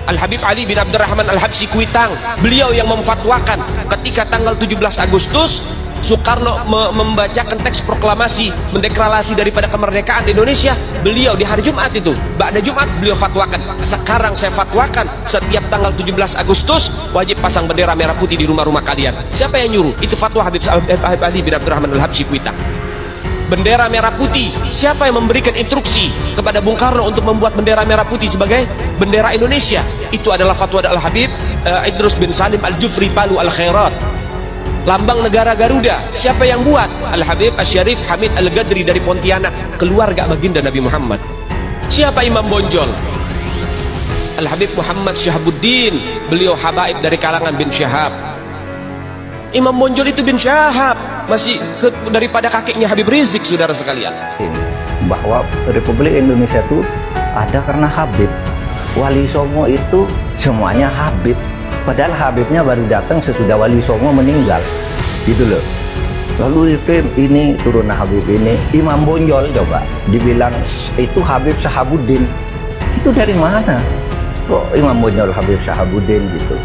Al-Habib Ali bin Abdurrahman Al-Habsyi Kuitang, beliau yang memfatwakan ketika tanggal 17 Agustus Soekarno membacakan teks proklamasi mendeklarasi daripada kemerdekaan di Indonesia. Beliau di hari Jumat itu, ba'da Jumat beliau fatwakan, sekarang saya fatwakan setiap tanggal 17 Agustus wajib pasang bendera merah putih di rumah-rumah kalian. Siapa yang nyuruh? Itu fatwa Habib Ali bin Abdurrahman Al-Habsyi Kuitang. Bendera merah putih, siapa yang memberikan instruksi kepada Bung Karno untuk membuat bendera merah putih sebagai bendera Indonesia? Itu adalah fatwa Al-Habib Idrus bin Salim Al-Jufri Palu Al-Khairat. Lambang negara Garuda, siapa yang buat? Al-Habib Asy-Syarif Hamid Al-Ghadri dari Pontianak, keluarga baginda Nabi Muhammad. Siapa Imam Bonjol? Al-Habib Muhammad Syahabuddin, beliau habaib dari kalangan bin Syahab. Imam Bonjol itu bin Syahab, masih daripada kakeknya Habib Rizik, saudara sekalian. Bahwa Republik Indonesia itu ada karena Habib. Wali Songo itu semuanya Habib. Padahal Habibnya baru datang sesudah Wali Songo meninggal, gitu loh. Lalu ini turun Habib ini, Imam Bonjol coba dibilang itu Habib Syahabuddin. Itu dari mana? Kok Imam Bonjol Habib Syahabuddin gitu?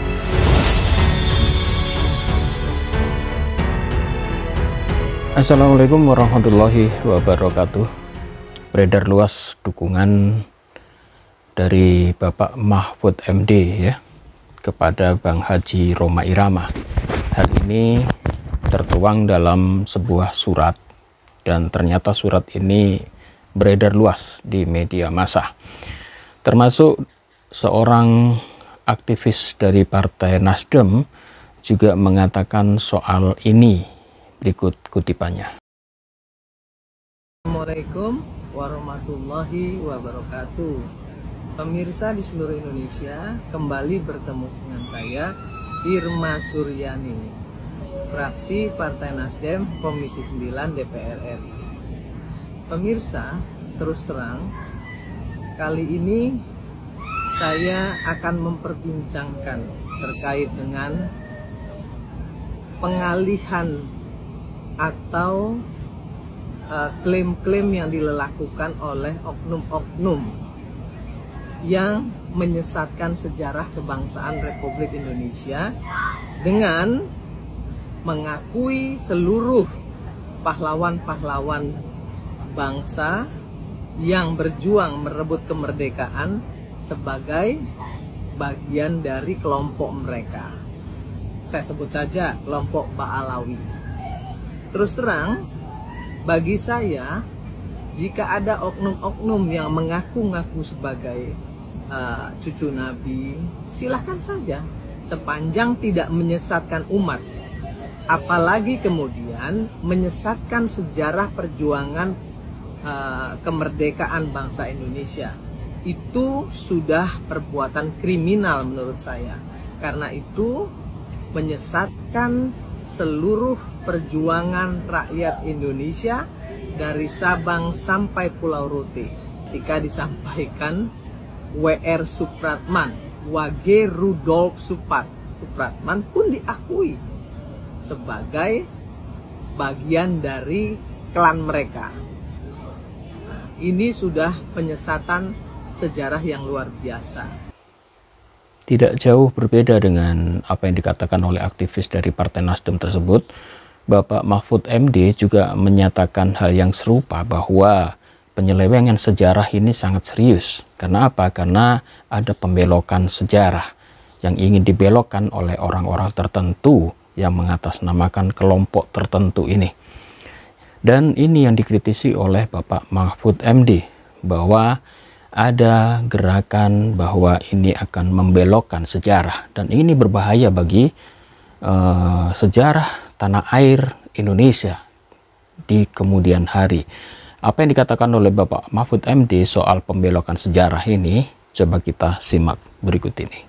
Assalamualaikum warahmatullahi wabarakatuh. Beredar luas dukungan dari Bapak Mahfud MD ya kepada Bang Haji Rhoma Irama. Hal ini tertuang dalam sebuah surat dan ternyata surat ini beredar luas di media massa. Termasuk seorang aktivis dari Partai Nasdem juga mengatakan soal ini. Berikut kutipannya. Assalamualaikum warahmatullahi wabarakatuh. Pemirsa di seluruh Indonesia, kembali bertemu dengan saya, Irma Suryani, fraksi Partai Nasdem, Komisi 9 DPR RI. Pemirsa, terus terang, kali ini saya akan memperbincangkan terkait dengan pengalihan atau klaim-klaim yang dilakukan oleh oknum-oknum yang menyesatkan sejarah kebangsaan Republik Indonesia dengan mengakui seluruh pahlawan-pahlawan bangsa yang berjuang merebut kemerdekaan sebagai bagian dari kelompok mereka. Saya sebut saja kelompok Ba'alawi. Terus terang, bagi saya, jika ada oknum-oknum yang mengaku-ngaku sebagai cucu Nabi, silahkan saja, sepanjang tidak menyesatkan umat. Apalagi kemudian menyesatkan sejarah perjuangan kemerdekaan bangsa Indonesia. Itu sudah perbuatan kriminal menurut saya. Karena itu menyesatkan seluruh perjuangan rakyat Indonesia dari Sabang sampai Pulau Rote. Ketika disampaikan W.R. Supratman, Wage Rudolf Supratman pun diakui sebagai bagian dari klan mereka. Nah, ini sudah penyesatan sejarah yang luar biasa. Tidak jauh berbeda dengan apa yang dikatakan oleh aktivis dari Partai Nasdem tersebut, Bapak Mahfud MD juga menyatakan hal yang serupa bahwa penyelewengan sejarah ini sangat serius. Karena apa? Karena ada pembelokan sejarah yang ingin dibelokkan oleh orang-orang tertentu yang mengatasnamakan kelompok tertentu ini. Dan ini yang dikritisi oleh Bapak Mahfud MD, bahwa ada gerakan bahwa ini akan membelokkan sejarah. Dan ini berbahaya bagi sejarah tanah air Indonesia di kemudian hari. Apa yang dikatakan oleh Bapak Mahfud MD soal pembelokan sejarah ini, coba kita simak berikut ini.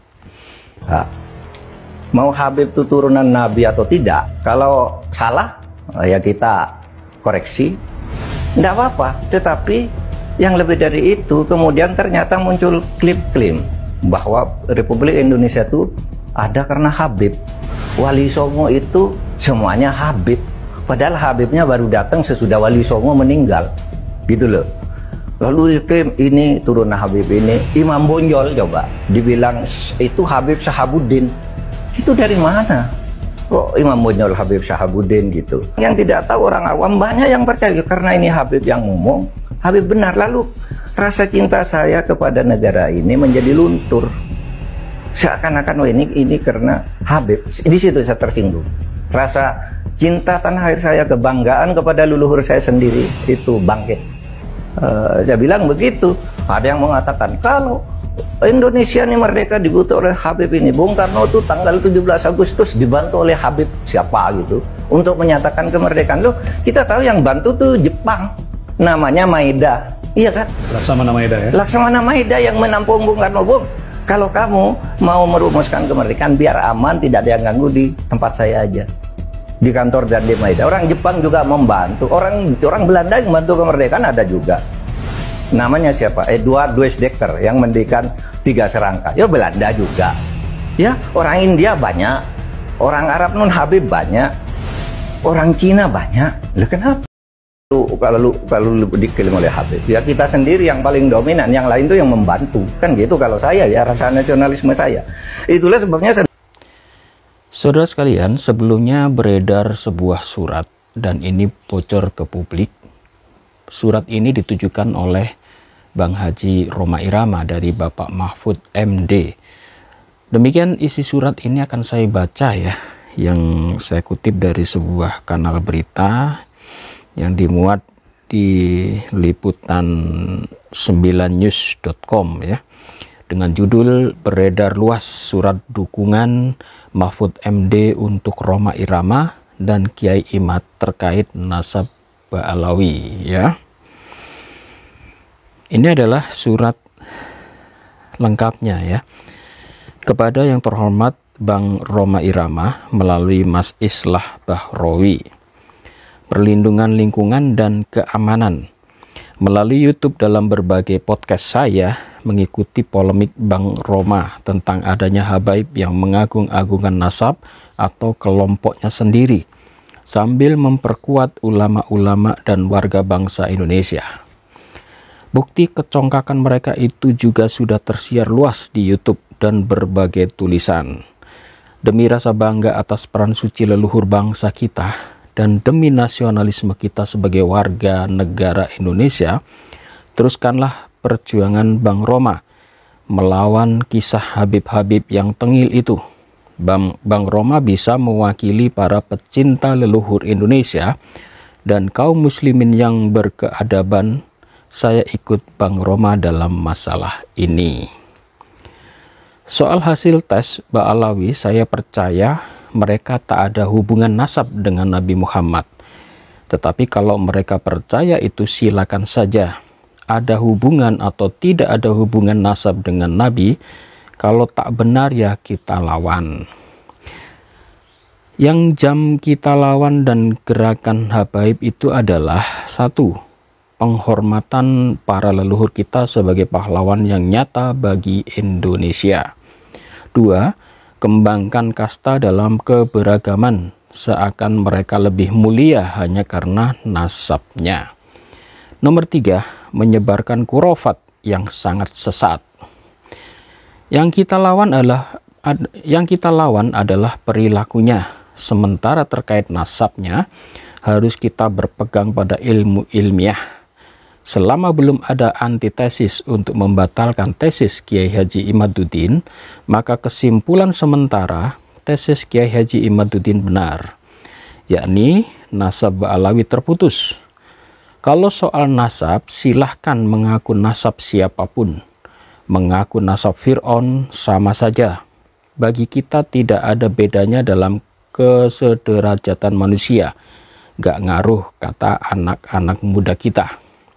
Mau Habib itu turunan Nabi atau tidak, kalau salah ya kita koreksi, tidak apa-apa. Tetapi yang lebih dari itu, kemudian ternyata muncul klaim bahwa Republik Indonesia itu ada karena Habib. Wali Songo itu semuanya Habib. Padahal Habibnya baru datang sesudah Wali Songo meninggal, gitu loh. Lalu ini turun Habib ini, Imam Bonjol coba dibilang itu Habib Syahabuddin. Itu dari mana? Kok Imam Bonjol Habib Syahabuddin gitu? Yang tidak tahu orang awam banyak yang percaya karena ini Habib yang ngomong, Habib benar. Lalu rasa cinta saya kepada negara ini menjadi luntur. Seakan-akan oh ini karena Habib. Di situ saya tersinggung. Rasa cinta tanah air saya, kebanggaan kepada leluhur saya sendiri itu bangkit. Saya bilang begitu. Ada yang mengatakan kalau Indonesia ini merdeka dibutuh oleh Habib ini. Bung Karno itu tanggal 17 Agustus dibantu oleh Habib siapa gitu untuk menyatakan kemerdekaan. Loh, kita tahu yang bantu tuh Jepang, namanya Maeda, iya kan? Laksamana Maeda ya. Laksamana Maeda yang menampung Bung Karno. Bung, kalau kamu mau merumuskan kemerdekaan biar aman, tidak ada yang ganggu, di tempat saya aja, di kantor dan di Maeda. Orang Jepang juga membantu, orang Belanda yang membantu kemerdekaan ada juga. Namanya siapa? Eduard Weizsäcker yang mendirikan 3 serangka. Ya Belanda juga. Ya, orang India banyak, orang Arab non Habib banyak, orang Cina banyak. Lah kenapa? Kalau dikirim oleh Habib, ya kita sendiri yang paling dominan, yang lain tuh yang membantu. Kan gitu kalau saya ya, rasa nasionalisme saya. Itulah sebabnya saya... Saudara sekalian, sebelumnya beredar sebuah surat dan ini bocor ke publik. Surat ini ditujukan oleh Bang Haji Rhoma Irama dari Bapak Mahfud MD. Demikian isi surat ini akan saya baca ya, yang saya kutip dari sebuah kanal berita yang dimuat di liputan9news.com ya, dengan judul beredar luas surat dukungan Mahfud MD untuk Rhoma Irama dan Kiai Imad terkait nasab Ba'alawi ya. Ini adalah surat lengkapnya ya. Kepada yang terhormat Bang Rhoma Irama melalui Mas Islah Bahrawi, Perlindungan Lingkungan dan Keamanan. Melalui YouTube dalam berbagai podcast saya mengikuti polemik Bang Rhoma tentang adanya habaib yang mengagung-agungkan nasab atau kelompoknya sendiri sambil memperkuat ulama-ulama dan warga bangsa Indonesia. Bukti kecongkakan mereka itu juga sudah tersiar luas di YouTube dan berbagai tulisan. Demi rasa bangga atas peran suci leluhur bangsa kita dan demi nasionalisme kita sebagai warga negara Indonesia, teruskanlah perjuangan Bang Rhoma melawan kisah Habib-Habib yang tengil itu. Bang Rhoma bisa mewakili para pecinta leluhur Indonesia dan kaum muslimin yang berkeadaban. Saya ikut Bang Rhoma dalam masalah ini. Soal hasil tes Ba'alawi, saya percaya mereka tak ada hubungan nasab dengan Nabi Muhammad. Tetapi kalau mereka percaya itu silakan saja. Ada hubungan atau tidak ada hubungan nasab dengan Nabi, kalau tak benar ya kita lawan. Yang jam kita lawan dan gerakan habaib itu adalah 1. Penghormatan para leluhur kita sebagai pahlawan yang nyata bagi Indonesia. 2. Kembangkan kasta dalam keberagaman, seakan mereka lebih mulia hanya karena nasabnya. Nomor 3. Menyebarkan khurafat yang sangat sesat. Yang kita lawan adalah perilakunya, sementara terkait nasabnya harus kita berpegang pada ilmu ilmiah. Selama belum ada antitesis untuk membatalkan tesis Kiai Haji Imaduddin, maka kesimpulan sementara tesis Kiai Haji Imaduddin benar, yakni nasab Ba'alawi terputus. Kalau soal nasab, silahkan mengaku nasab siapapun. Mengaku nasab Fir'aun sama saja. Bagi kita tidak ada bedanya dalam kesederajatan manusia. Gak ngaruh kata anak-anak muda kita.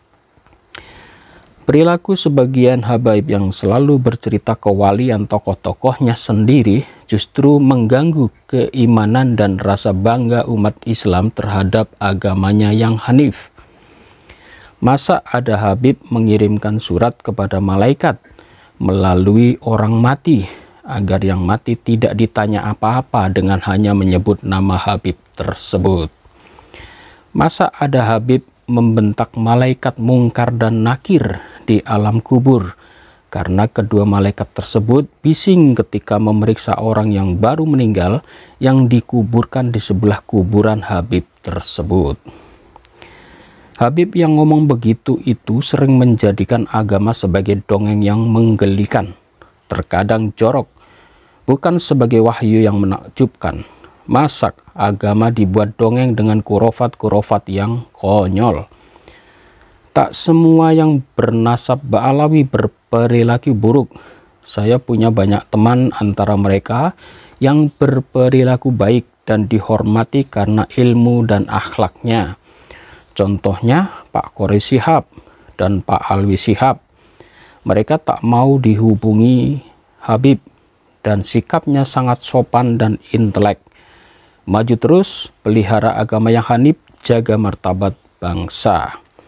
Perilaku sebagian habaib yang selalu bercerita kewalian tokoh-tokohnya sendiri justru mengganggu keimanan dan rasa bangga umat Islam terhadap agamanya yang hanif. Masa ada habib mengirimkan surat kepada malaikat melalui orang mati agar yang mati tidak ditanya apa-apa dengan hanya menyebut nama habib tersebut? Masa ada habib membentak malaikat Mungkar dan Nakir di alam kubur, karena kedua malaikat tersebut bising ketika memeriksa orang yang baru meninggal yang dikuburkan di sebelah kuburan Habib tersebut. Habib yang ngomong begitu itu sering menjadikan agama sebagai dongeng yang menggelikan, terkadang jorok, bukan sebagai wahyu yang menakjubkan. Masak agama dibuat dongeng dengan kurofat-kurofat yang konyol. Tak semua yang bernasab Ba'alawi berperilaku buruk. Saya punya banyak teman antara mereka yang berperilaku baik dan dihormati karena ilmu dan akhlaknya. Contohnya Pak Qori Shihab dan Pak Alwi Shihab. Mereka tak mau dihubungi Habib dan sikapnya sangat sopan dan intelek. Maju terus, pelihara agama yang hanif, jaga martabat bangsa.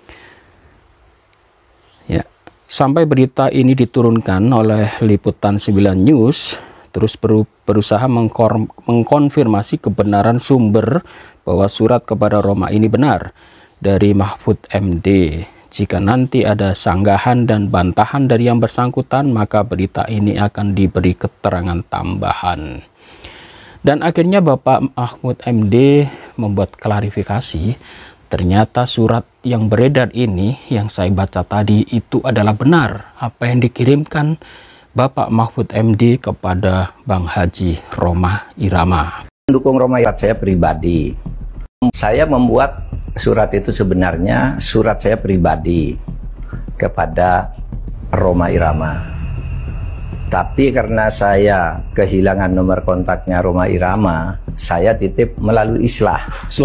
Ya, sampai berita ini diturunkan oleh Liputan 9 News, terus berusaha mengkonfirmasi kebenaran sumber bahwa surat kepada Roma ini benar dari Mahfud MD. Jika nanti ada sanggahan dan bantahan dari yang bersangkutan, maka berita ini akan diberi keterangan tambahan. Dan akhirnya Bapak Mahfud MD membuat klarifikasi, ternyata surat yang beredar ini yang saya baca tadi itu adalah benar apa yang dikirimkan Bapak Mahfud MD kepada Bang Haji Rhoma Irama. Mendukung Rhoma Irama saya pribadi. Saya membuat surat itu sebenarnya surat saya pribadi kepada Rhoma Irama. Tapi karena saya kehilangan nomor kontaknya Rhoma Irama, saya titip melalui Islah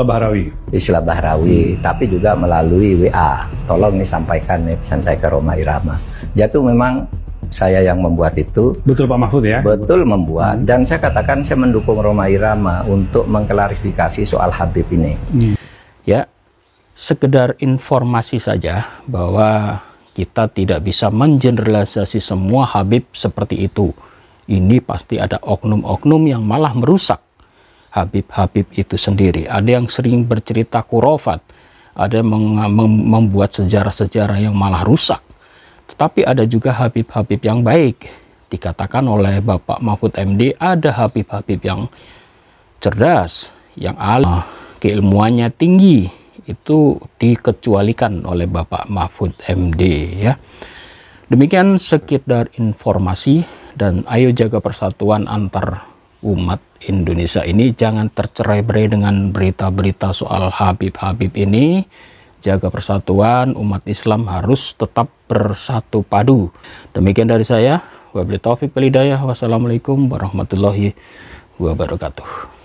Bahrawi, tapi juga melalui WA. Tolong nih sampaikan nih pesan saya ke Rhoma Irama. Jatuh memang saya yang membuat itu. Betul Pak Mahfud ya? Betul membuat. Dan saya katakan saya mendukung Rhoma Irama untuk mengklarifikasi soal Habib ini. Ya, sekedar informasi saja bahwa kita tidak bisa mengeneralisasi semua Habib seperti itu. Ini pasti ada oknum-oknum yang malah merusak Habib-Habib itu sendiri. Ada yang sering bercerita kurofat, ada yang membuat sejarah-sejarah yang malah rusak. Tetapi ada juga Habib-Habib yang baik. Dikatakan oleh Bapak Mahfud MD, ada Habib-Habib yang cerdas, yang alim, keilmuannya tinggi. Itu dikecualikan oleh Bapak Mahfud MD ya. Demikian sekedar informasi, dan ayo jaga persatuan antar umat Indonesia ini. Jangan tercerai-berai dengan berita-berita soal Habib-Habib ini. Jaga persatuan, umat Islam harus tetap bersatu padu. Demikian dari saya. Wabillahi taufiq wal hidayah. Wassalamualaikum warahmatullahi wabarakatuh.